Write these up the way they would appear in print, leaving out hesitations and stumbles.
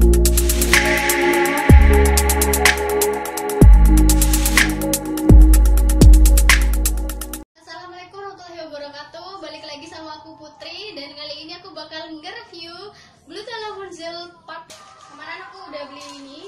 Assalamualaikum warahmatullahi wabarakatuh. Balik lagi sama aku Putri, dan kali ini aku bakal nge-review Blue Telephone Gel Part. Kemarin aku udah beli ini.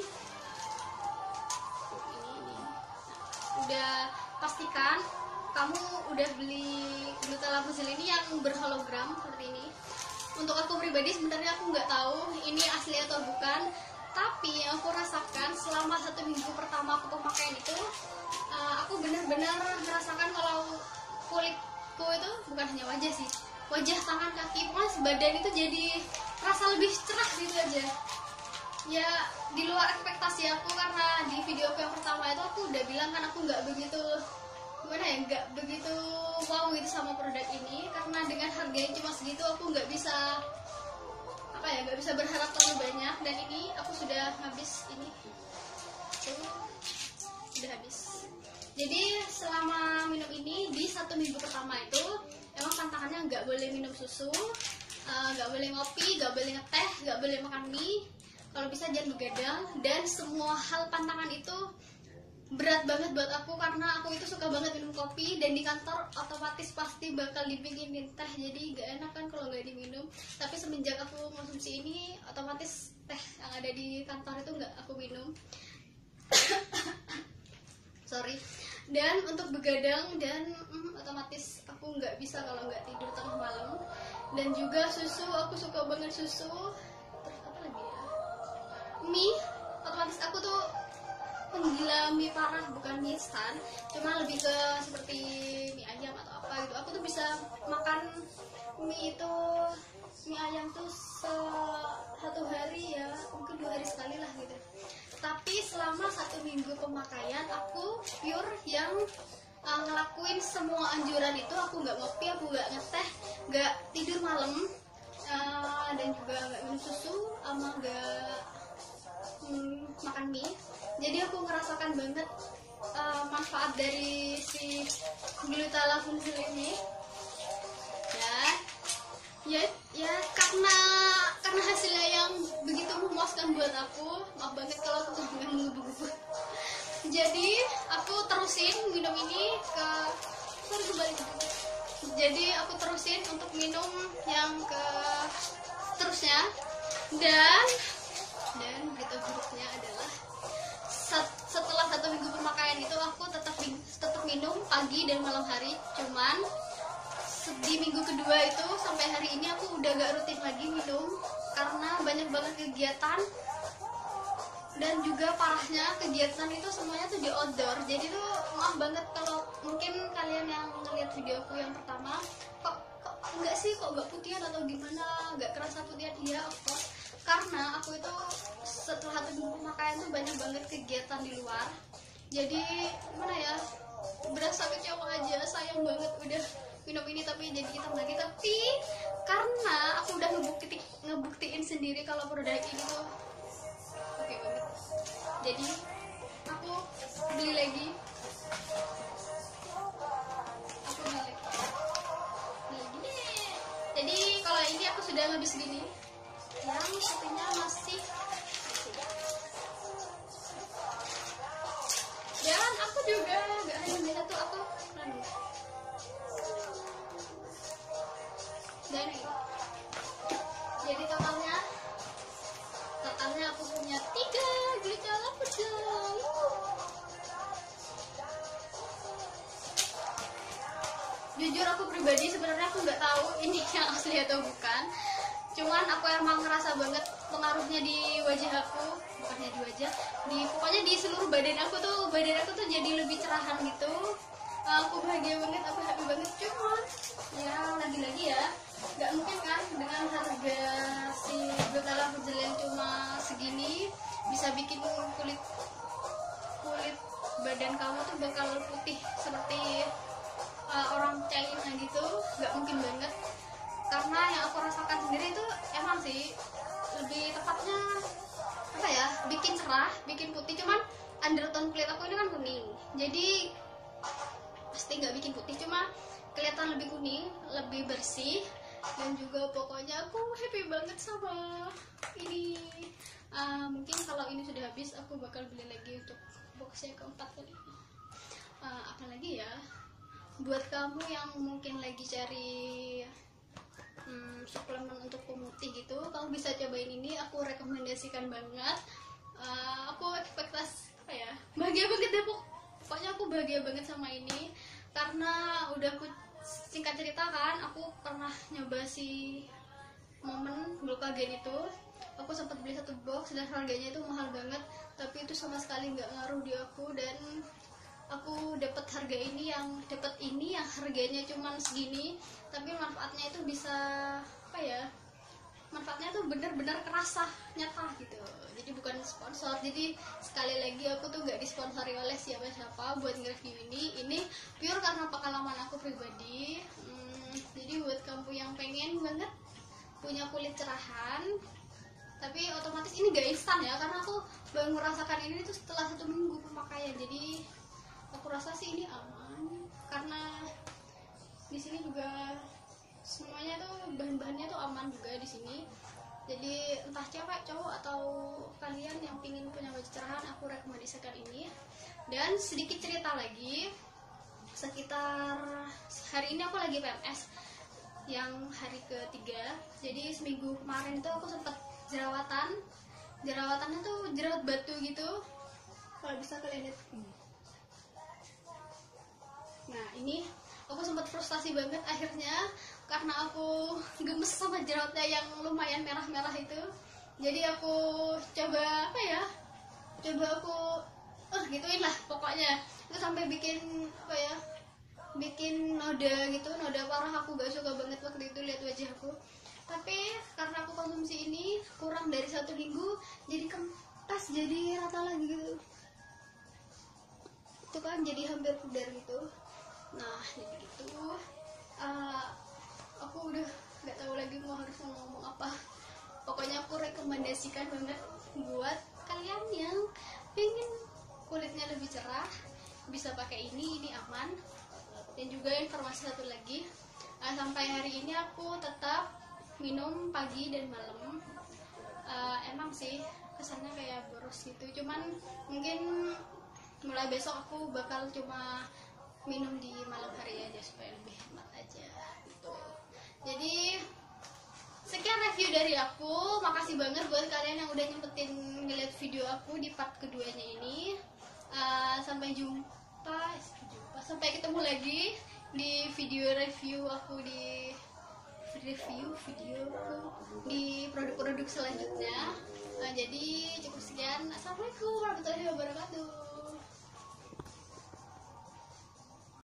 Udah pastikan kamu udah beli Blue Telephone Gel ini yang berhologram seperti ini. Untuk aku pribadi sebenarnya aku nggak tahu ini asli atau bukan, tapi yang aku rasakan selama 1 minggu pertama aku pemakaian itu, aku benar-benar merasakan kalau kulitku itu bukan hanya wajah sih, wajah, tangan, kaki, pokoknya sebadan itu jadi rasa lebih cerah gitu aja. Ya di luar ekspektasi aku, karena di video aku yang pertama itu aku udah bilang kan aku nggak begitu nggak begitu wow gitu sama produk ini, karena dengan harganya cuma segitu aku nggak bisa berharap terlalu banyak. Dan ini aku sudah habis, ini tuh udah habis. Jadi selama minum ini di 1 minggu pertama itu emang pantangannya nggak boleh minum susu, nggak boleh ngopi, nggak boleh ngeteh, nggak boleh makan mie, kalau bisa jangan begadang, dan semua hal pantangan itu berat banget buat aku, karena aku itu suka banget minum kopi, dan di kantor otomatis pasti bakal dibikinin teh, jadi gak enak kan kalau nggak diminum. Tapi semenjak aku konsumsi ini, otomatis teh yang ada di kantor itu nggak aku minum. Sorry. Dan untuk begadang dan otomatis aku nggak bisa kalau nggak tidur tengah malam. Dan juga susu, aku suka banget susu. Terus apa lagi ya? Mie, otomatis aku tuh penggila mie parah, bukan mie instan, cuma lebih ke seperti mie ayam atau apa gitu. Aku tuh bisa makan mie ayam tuh 1 hari ya, mungkin 2 hari sekali lah gitu. Tapi selama 1 minggu pemakaian aku pure yang ngelakuin semua anjuran itu. Aku nggak ngopi, aku nggak ngeteh, nggak tidur malam, dan juga nggak minum susu, sama nggak makan mie. Jadi aku ngerasakan banget manfaat dari si Blue Telephone Gel ini. Ya karena hasilnya yang begitu memuaskan buat aku. Maaf banget kalau aku dengan menggebu-gebu. Jadi aku terusin minum ini Jadi aku terusin untuk minum yang ke terusnya, dan berita buruknya adalah setelah 1 minggu pemakaian itu aku tetap minum pagi dan malam hari. Cuman di minggu kedua itu sampai hari ini aku udah gak rutin lagi minum, karena banyak banget kegiatan, dan juga parahnya kegiatan itu semuanya tuh di outdoor. Jadi tuh maaf banget kalau mungkin kalian yang ngeliat videoku yang pertama, kok enggak sih, kok gak putihan atau gimana, gak kerasa putihan. Iya, of course, karena aku itu setelah 1 minggu pemakaian tuh banyak banget kegiatan di luar. Jadi gimana ya, berasa kecewa aja, sayang banget udah minum ini tapi jadi hitam lagi. Tapi karena aku udah ngebuktiin sendiri kalau produk ini tuh oke banget, jadi aku beli lagi. Jadi kalau ini aku sudah habis gini, yang satunya masih. Dan aku juga gak hanya beli satu, aku dan ini. Jadi totalnya aku punya 3 Blue Telephone Gel. Jujur aku pribadi sebenarnya aku nggak tahu ini yang asli atau bukan. Cuman aku emang ngerasa banget pengaruhnya di wajah aku, bukannya di wajah, pokoknya di seluruh badan aku tuh jadi lebih cerahan gitu. Aku bahagia banget, aku happy banget. Cuman ya lagi-lagi ya, nggak mungkin kan dengan harga si Blue Telephone Gel yang cuma segini bisa bikin kulit badan kamu tuh bakal putih seperti orang China gitu. Nggak mungkin banget, karena yang aku rasakan sendiri itu emang sih lebih tepatnya bikin cerah, bikin putih. Cuman undertone kulit aku ini kan kuning, jadi pasti nggak bikin putih, cuma kelihatan lebih kuning, lebih bersih. Dan juga pokoknya aku happy banget sama ini. Mungkin kalau ini sudah habis aku bakal beli lagi untuk box yang keempat kali. Apalagi ya, buat kamu yang mungkin lagi cari suplemen untuk pemutih gitu, kamu bisa cobain ini. Aku rekomendasikan banget. Aku ekspektasi apa ya, bahagia banget deh pokoknya aku bahagia banget sama ini, karena udah aku singkat cerita kan, aku pernah nyoba si momen glukagen itu. Aku sempat beli 1 box dan harganya itu mahal banget, tapi itu sama sekali nggak ngaruh di aku, dan aku dapat harga ini yang harganya cuman segini, tapi manfaatnya itu bisa apa ya, manfaatnya tuh bener-bener kerasa nyata gitu. Jadi bukan sponsor, jadi sekali lagi aku tuh nggak disponsori oleh siapa-siapa buat nge-review ini pure karena pengalaman aku pribadi. Jadi buat kamu yang pengen banget punya kulit cerahan, tapi otomatis ini gak instan ya, karena aku baru merasakan ini tuh setelah 1 minggu pemakaian. Jadi aku rasa sih ini aman, karena di sini juga semuanya tuh bahan-bahannya tuh aman juga di sini. Jadi entah cewek, cowok, atau kalian yang pingin punya wajah cerahan, aku rekomendasikan ini. Dan sedikit cerita lagi, sekitar hari ini aku lagi PMS yang hari ketiga. Jadi seminggu kemarin tuh aku sempat jerawatannya tuh jerawat batu gitu, kalau bisa kalian lihat. Nah ini aku sempat frustasi banget akhirnya, karena aku gemes sama jerawatnya yang lumayan merah-merah itu. Jadi aku coba aku gituin lah pokoknya. Itu sampai bikin bikin noda gitu, noda parah. Aku gak suka banget waktu itu lihat wajah aku. Tapi karena aku konsumsi ini kurang dari 1 minggu, jadi kempes, jadi rata lagi gitu. Itu kan jadi hampir pudar gitu. Nah jadi gitu, aku udah nggak tahu lagi harus ngomong apa. Pokoknya aku rekomendasikan banget buat kalian yang pengen kulitnya lebih cerah, bisa pakai ini aman. Dan juga informasi satu lagi, sampai hari ini aku tetap minum pagi dan malam. Emang sih kesannya kayak boros gitu, cuman mungkin mulai besok aku bakal cuma minum di malam hari aja supaya lebih hemat aja gitu. Jadi sekian review dari aku. Makasih banget buat kalian yang udah nyempetin ngeliat video aku di part keduanya ini. Sampai ketemu lagi di video review aku di produk-produk selanjutnya. Jadi cukup sekian. Assalamualaikum warahmatullahi wabarakatuh.